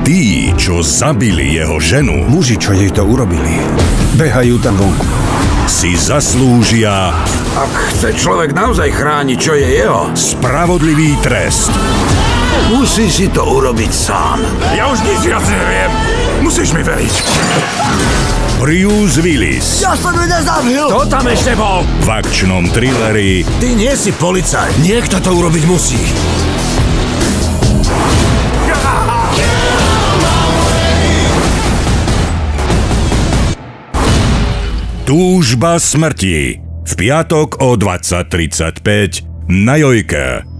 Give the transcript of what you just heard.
Tí, čo zabili jeho ženu, muži, čo jej to urobili, behajú tam vonku. Si zaslúžia... Ak chce človek naozaj chrániť, čo je jeho, spravodlivý trest. Musí si to urobiť sám. Ja už nič viac neviem. Musíš mi veriť. Bruce Willis. Ja som ju nezabil! Kto tam ešte bol? V akčnom thrilleri Ty nie si policajt. Niekto to urobiť musí. Túžba smrti. V piatok o 20:35 na Jojke.